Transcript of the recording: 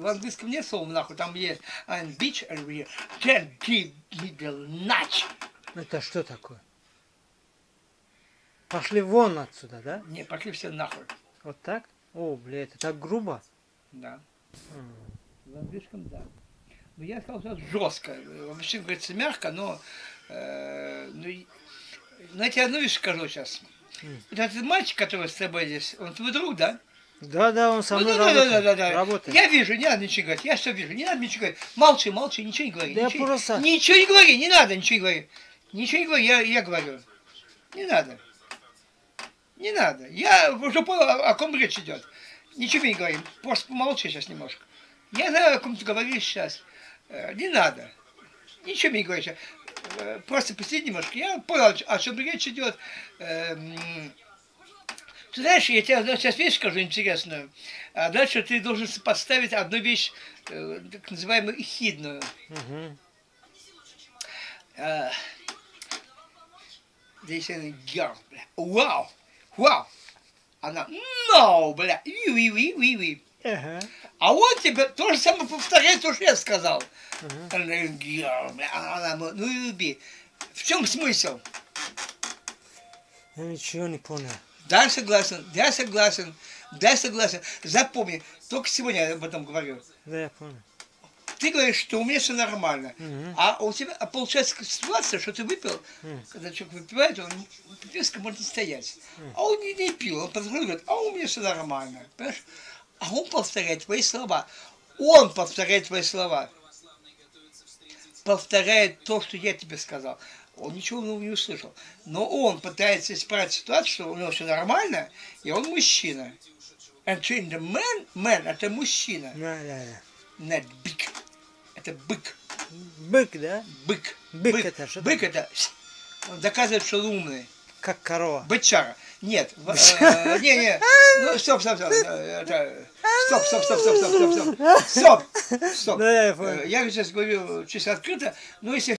в английском нет слова нахуй, там есть ein bitch, can give me the nudge. Это что такое? Пошли вон отсюда, да? Не, пошли все нахуй. Вот так? О, бля, это так грубо. Да. В английском, да. Но я сказал, что жестко. Вообще говорится мягко, но... знаете, одну вещь скажу сейчас. Вот этот мальчик, который с тобой здесь, он твой друг, да? Да, он со мной работает. Я вижу, не надо ничего говорить. Я все вижу, не надо ничего говорить. Молчи, ничего не говори. Да ничего, я просто... Ничего не говори, не надо ничего говорить. Ничего не говори, я говорю. Не надо. Не надо. Я уже понял, о ком речь идет. Ничего не говори. Просто помолчи сейчас немножко. Я знаю, о ком ты говоришь сейчас. Не надо. Ничего не говори сейчас. Просто посиди немножко. Я понял, о чем речь идет. Ты знаешь, я тебе сейчас вещь скажу интересную, а дальше ты должен подставить одну вещь, так называемую эхидную. Здесь она girl, бля. Вау! Вау! Она no, бля. Ви. А он тебе то же самое повторяет, то, что я сказал. Она girl, бля. Она ну люби. В чем смысл? Я ничего не понял. Да, согласен. Запомни, только сегодня я об этом говорю. Да, я понял. Ты говоришь, что у меня все нормально. А у тебя получается ситуация, что ты выпил, когда человек выпивает, он резко может стоять. А он не пил, он подходит и говорит, а у меня все нормально. Понимаешь? А он повторяет твои слова. Он повторяет твои слова. Повторяет то, что я тебе сказал. Он ничего нового не услышал. Но он пытается исправить ситуацию, что у него все нормально, и он мужчина. And the man это мужчина. Да. Not big. Это бык. Бык, да? Бык. Бык это что? Бык это он доказывает, что он умный. Как корова. Бычара. Нет. Не. Ну, стоп. Стоп. Да, я понял. Я сейчас говорю чисто открыто, но если